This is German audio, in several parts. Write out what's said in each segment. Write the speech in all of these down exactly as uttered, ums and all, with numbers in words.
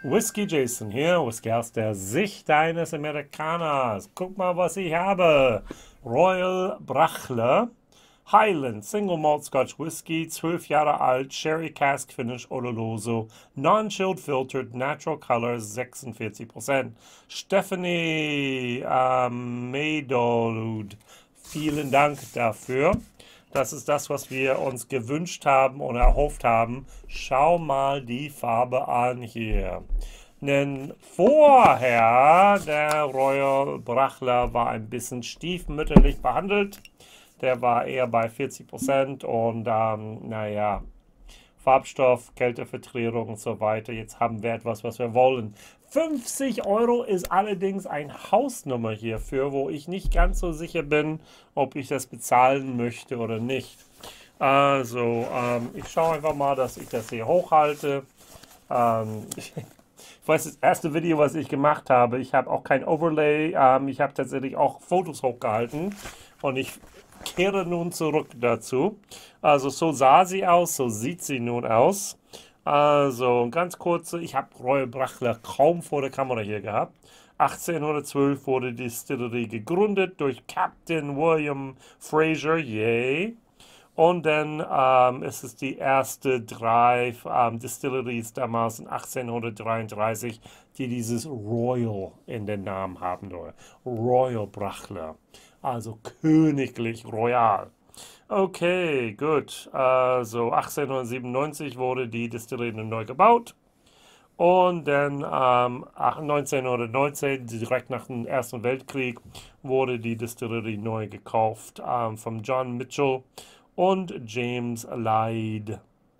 Whisky Jason hier, Whisky aus der Sicht eines Amerikaners. Guck mal, was ich habe. Royal Brachler Highland Single Malt Scotch Whisky, zwölf Jahre alt, Sherry Cask Finish Oloroso, Non-Chilled Filtered, Natural Colors, sechsundvierzig Prozent. Stephanie ähm, Maydolud, vielen Dank dafür. Das ist das, was wir uns gewünscht haben und erhofft haben. Schau mal die Farbe an hier. Denn vorher, der Royal Brachler war ein bisschen stiefmütterlich behandelt. Der war eher bei vierzig Prozent und ähm, naja, Farbstoff, Kälteverträgung und so weiter. Jetzt haben wir etwas, was wir wollen. fünfzig Euro ist allerdings eine Hausnummer hierfür, wo ich nicht ganz so sicher bin, ob ich das bezahlen möchte oder nicht. Also, ähm, ich schaue einfach mal, dass ich das hier hochhalte. Ähm, ich, ich weiß, das erste Video, was ich gemacht habe, ich habe auch kein Overlay. Ähm, ich habe tatsächlich auch Fotos hochgehalten und ich kehre nun zurück dazu. Also so sah sie aus, so sieht sie nun aus. Also ganz kurz, ich habe Royal Brachler kaum vor der Kamera hier gehabt. achtzehnhundertzwölf wurde die Distillerie gegründet durch Captain William Fraser, yay. Und dann ähm, ist es die erste drei ähm, Distilleries damals in achtzehnhundertdreiunddreißig, die dieses Royal in den Namen haben. Royal Brachler, also königlich royal. Okay, gut. Also achtzehnhundertsiebenundneunzig wurde die Distillerie neu gebaut. Und dann ähm, neunzehnhundertneunzehn, direkt nach dem Ersten Weltkrieg, wurde die Distillerie neu gekauft ähm, von John Mitchell und James Lyde.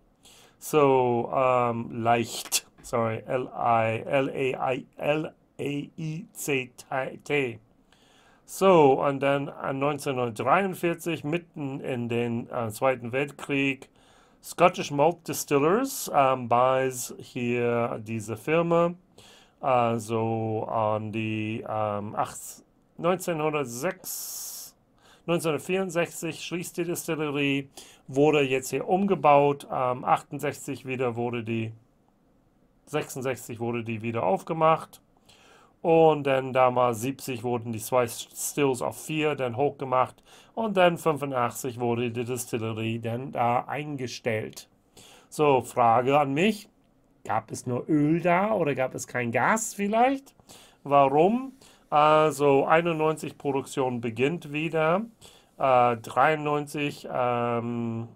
So, ähm, leicht, sorry, L I L A I L A I C T. So, und dann neunzehnhundertdreiundvierzig, mitten in den äh, Zweiten Weltkrieg, Scottish Malt Distillers ähm, buys hier diese Firma. Also an die ähm, neunzehnhundertsechs, neunzehnhundertvierundsechzig schließt die Distillerie, wurde jetzt hier umgebaut. Ähm, achtundsechzig wieder wurde die, sechsundsechzig wurde die wieder aufgemacht. Und dann damals siebzig wurden die zwei Stills auf vier dann hochgemacht. Und dann fünfundachtzig wurde die Distillerie dann da eingestellt. So, Frage an mich. Gab es nur Öl da oder gab es kein Gas vielleicht? Warum? Also einundneunzig Produktion beginnt wieder. Äh, dreiundneunzig ähm,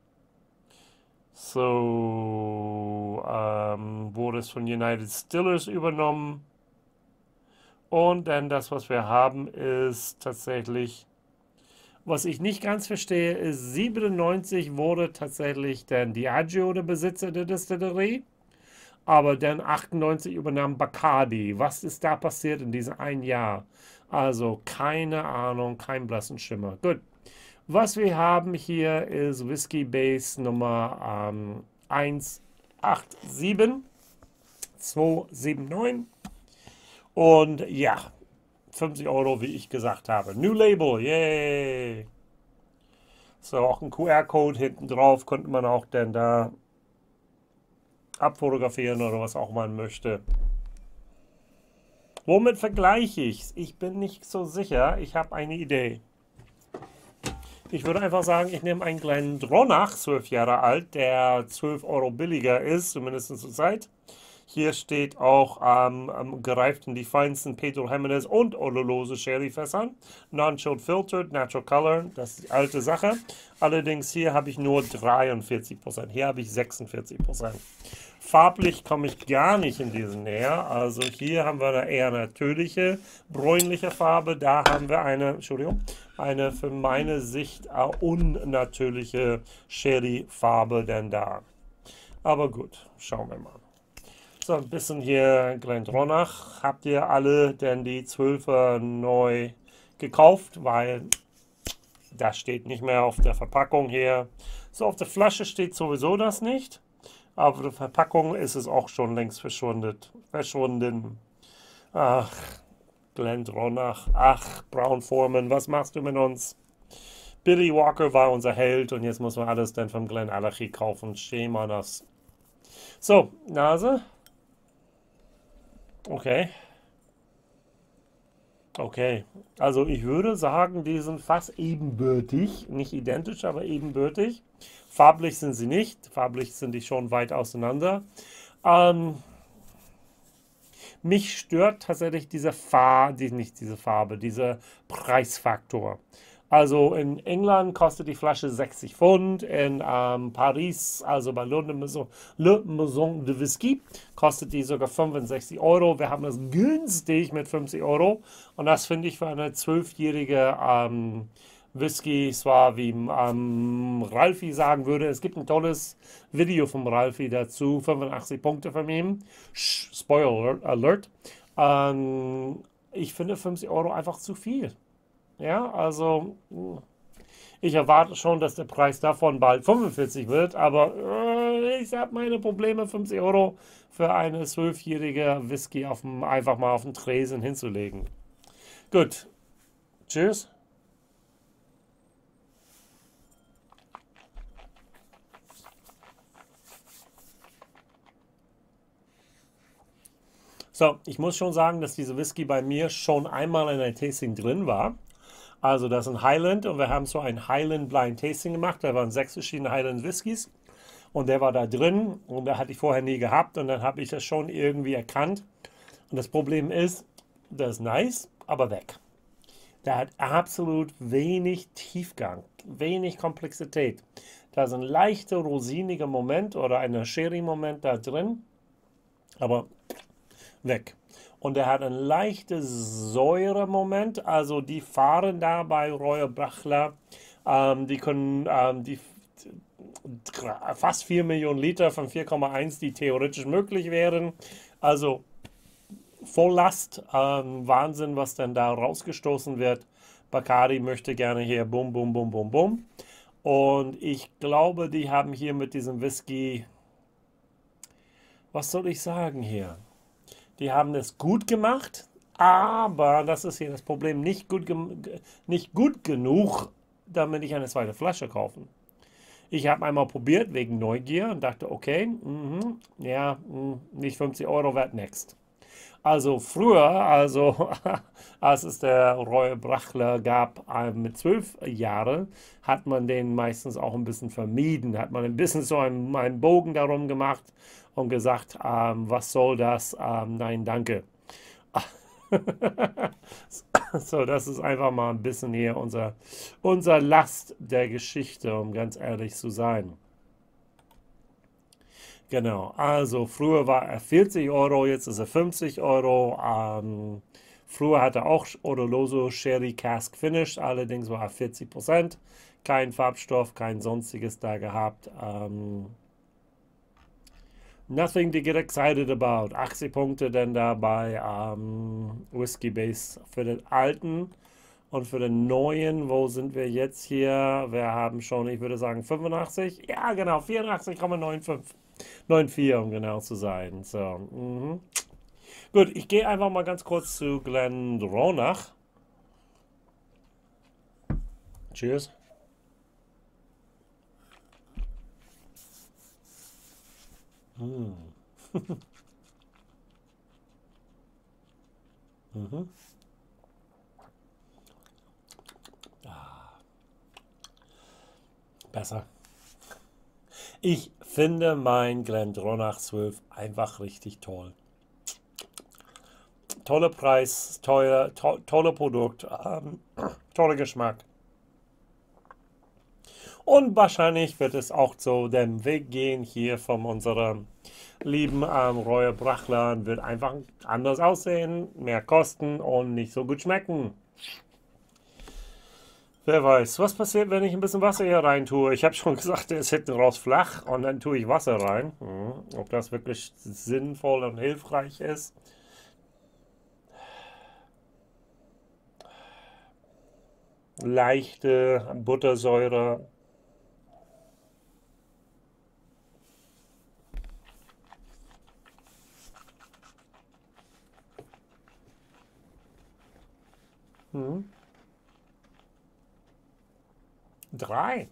so ähm, wurde es von United Distillers übernommen. Und dann das, was wir haben, ist tatsächlich, was ich nicht ganz verstehe, ist siebenundneunzig wurde tatsächlich dann Diageo der Besitzer der Distillerie, aber dann achtundneunzig übernahm Bacardi. Was ist da passiert in diesem einen Jahr? Also keine Ahnung, kein blassen Schimmer. Gut, was wir haben hier ist Whisky Base Nummer ähm, eins acht sieben zwei sieben neun. Und ja, fünfzig Euro, wie ich gesagt habe. New Label, yay! So, auch ein Q R-Code hinten drauf, könnte man auch denn da abfotografieren oder was auch man möchte. Womit vergleiche ich es? Ich bin nicht so sicher, ich habe eine Idee. Ich würde einfach sagen, ich nehme einen kleinen Dronach, zwölf Jahre alt, der zwölf Euro billiger ist, zumindest zur Zeit. Hier steht auch ähm, gereift in die feinsten Pedro Jimenez und Oloroso Sherry-Fässern. Non-chilled filtered, natural color, das ist die alte Sache. Allerdings hier habe ich nur dreiundvierzig Prozent, hier habe ich sechsundvierzig Prozent. Farblich komme ich gar nicht in diesen näher. Also hier haben wir eine eher natürliche, bräunliche Farbe. Da haben wir eine, Entschuldigung, eine für meine Sicht unnatürliche Sherry-Farbe denn da. Aber gut, schauen wir mal. So, ein bisschen hier Glendronach. Habt ihr alle denn die zwölfer neu gekauft? Weil das steht nicht mehr auf der Verpackung hier. So, auf der Flasche steht sowieso das nicht. Aber auf der Verpackung ist es auch schon längst verschwundet. Verschwunden. Ach, Glendronach. Ach, Brown-Forman, was machst du mit uns? Billy Walker war unser Held und jetzt muss man alles dann vom Glenallachie kaufen. Shame on us. So, Nase. Okay, okay. Also ich würde sagen, die sind fast ebenbürtig. Nicht identisch, aber ebenbürtig. Farblich sind sie nicht. Farblich sind die schon weit auseinander. Ähm, Mich stört tatsächlich diese Farbe, die, nicht diese Farbe, dieser Preisfaktor. Also in England kostet die Flasche sechzig Pfund, in ähm, Paris, also bei Le Maison, Le Maison de Whisky, kostet die sogar fünfundsechzig Euro. Wir haben das günstig mit fünfzig Euro und das finde ich für eine zwölfjährige ähm, Whisky, zwar wie ähm, Ralfi sagen würde, es gibt ein tolles Video vom Ralfi dazu, fünfundachtzig Punkte von ihm. Spoiler Alert. Ähm, Ich finde fünfzig Euro einfach zu viel. Ja, also ich erwarte schon, dass der Preis davon bald fünfundvierzig wird, aber äh, ich habe meine Probleme, fünfzig Euro für eine zwölfjährige Whisky auf dem, einfach mal auf den Tresen hinzulegen. Gut, tschüss. So, ich muss schon sagen, dass diese Whisky bei mir schon einmal in ein Tasting drin war. Also das ist ein Highland und wir haben so ein Highland Blind Tasting gemacht. Da waren sechs verschiedene Highland Whiskys und der war da drin und da hatte ich vorher nie gehabt und dann habe ich das schon irgendwie erkannt. Und das Problem ist, das ist nice, aber weg. Der hat absolut wenig Tiefgang, wenig Komplexität. Da ist ein leichter rosiniger Moment oder ein Sherry-Moment da drin, aber weg. Und er hat einen leichten Säuremoment, also die fahren da bei Royal Brachler, ähm, die können ähm, die fast vier Millionen Liter von vier Komma eins, die theoretisch möglich wären. Also Volllast, ähm, Wahnsinn, was denn da rausgestoßen wird. Bacardi möchte gerne hier bum, bum, bum, bum, bum. Und ich glaube, die haben hier mit diesem Whisky, was soll ich sagen hier? Die haben es gut gemacht, aber das ist hier das Problem, nicht gut, nicht gut genug, damit ich eine zweite Flasche kaufen. Ich habe einmal probiert wegen Neugier und dachte, okay, mhm, ja, mh, nicht fünfzig Euro wert, next. Also früher, also als es der Roy Brachler gab äh, mit zwölf Jahren, hat man den meistens auch ein bisschen vermieden. Hat man ein bisschen so einen, einen Bogen darum gemacht und gesagt, ähm, was soll das? Ähm, nein, danke. So, das ist einfach mal ein bisschen hier unser, unser Last der Geschichte, um ganz ehrlich zu sein. Genau, also früher war er vierzig Euro, jetzt ist er fünfzig Euro. Ähm, früher hatte er auch Oloroso Sherry Cask Finish, allerdings war er vierzig Prozent. Kein Farbstoff, kein sonstiges da gehabt. Ähm, nothing to get excited about. achtzig Punkte denn da bei ähm, Whiskey Base für den alten. Und für den neuen, wo sind wir jetzt hier? Wir haben schon, ich würde sagen, fünfundachtzig. Ja, genau, vierundachtzig Komma fünfundneunzig. neun Komma vier, um genau zu sein. So, mhm. Gut, ich gehe einfach mal ganz kurz zu Glendronach. Cheers. Mm. Mhm. Besser. Ich finde mein Glendronach zwölf einfach richtig toll. Toller Preis, teuer, to toller Produkt, ähm, toller Geschmack. Und wahrscheinlich wird es auch so den Weg gehen hier von unserem lieben ähm, Royal Brachler. Wird einfach anders aussehen, mehr kosten und nicht so gut schmecken. Wer weiß, was passiert, wenn ich ein bisschen Wasser hier rein tue? Ich habe schon gesagt, der ist hinten raus flach und dann tue ich Wasser rein. Hm, ob das wirklich sinnvoll und hilfreich ist. Leichte Buttersäure. Hm. Drei.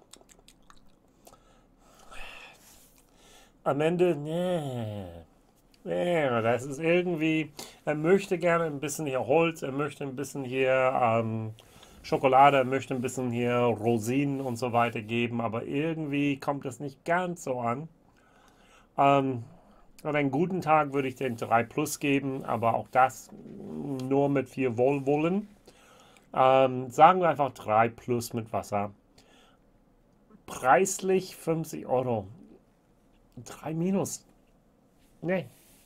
Am Ende, nee. Ja, das ist irgendwie, er möchte gerne ein bisschen hier Holz, er möchte ein bisschen hier ähm, Schokolade, er möchte ein bisschen hier Rosinen und so weiter geben, aber irgendwie kommt das nicht ganz so an. Ähm, an einen guten Tag würde ich den drei Plus geben, aber auch das nur mit viel Wohlwollen. Ähm, sagen wir einfach drei Plus mit Wasser. Preislich fünfzig Euro. drei Minus. Nee.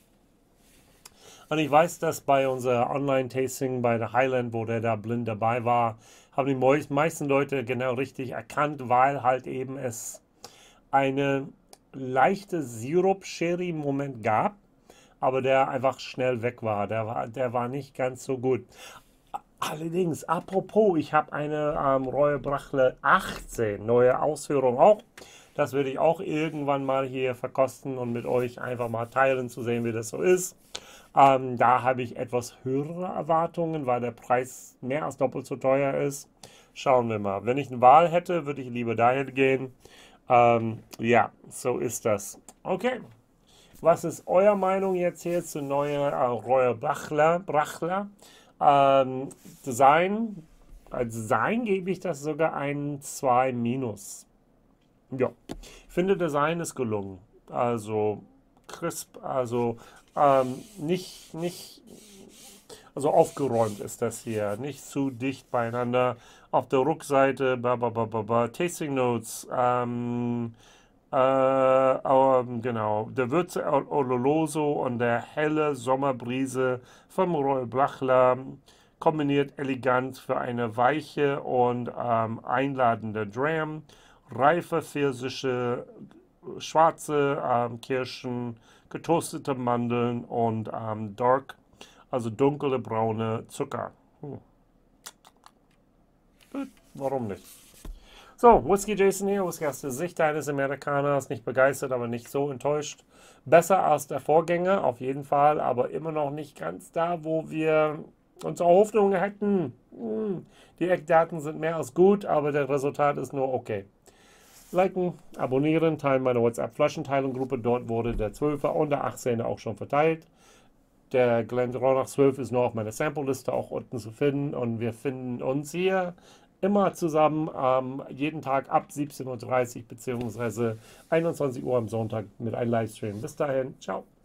Und ich weiß, dass bei unser Online-Tasting bei der Highland, wo der da blind dabei war, haben die meist- meisten Leute genau richtig erkannt, weil halt eben es eine leichte Sirup-Sherry im Moment gab, aber der einfach schnell weg war. Der war, der war nicht ganz so gut. Allerdings, apropos, ich habe eine ähm, Royal Brachle achtzehn, neue Ausführung auch. Das würde ich auch irgendwann mal hier verkosten und mit euch einfach mal teilen, zu sehen, wie das so ist. Ähm, da habe ich etwas höhere Erwartungen, weil der Preis mehr als doppelt so teuer ist. Schauen wir mal. Wenn ich eine Wahl hätte, würde ich lieber dahin gehen. Ähm, ja, so ist das. Okay. Was ist eure Meinung jetzt hier zu neuer äh, Royal Brachler? Brachler? Ähm, Design. Als Design gebe ich das sogar ein zwei minus. Ja, ich finde Design ist gelungen. Also crisp, also ähm, nicht, nicht, also aufgeräumt ist das hier, nicht zu dicht beieinander. Auf der Rückseite, ba, ba, ba, ba, ba, Tasting Notes, ähm, äh, ähm, genau, der Würze Oloroso und der helle Sommerbrise vom Royal Blachler kombiniert elegant für eine weiche und ähm, einladende Dram. Reife Pfirsiche, schwarze ähm, Kirschen, getoastete Mandeln und ähm, Dark, also dunkle braune Zucker. Hm. Gut, warum nicht? So, Whiskey Jason hier, Whisky aus der Sicht eines Amerikaners, nicht begeistert, aber nicht so enttäuscht. Besser als der Vorgänger, auf jeden Fall, aber immer noch nicht ganz da, wo wir unsere Hoffnungen hätten. Hm. Die Eckdaten sind mehr als gut, aber der Resultat ist nur okay. Liken, abonnieren, teilen meine WhatsApp-Flaschenteilung-Gruppe. Dort wurde der zwölfer und der achtzehner auch schon verteilt. Der Glendronach zwölf ist nur auf meiner Sample-Liste auch unten zu finden. Und wir finden uns hier immer zusammen ähm, jeden Tag ab siebzehn Uhr dreißig bzw. einundzwanzig Uhr am Sonntag mit einem Livestream. Bis dahin, ciao.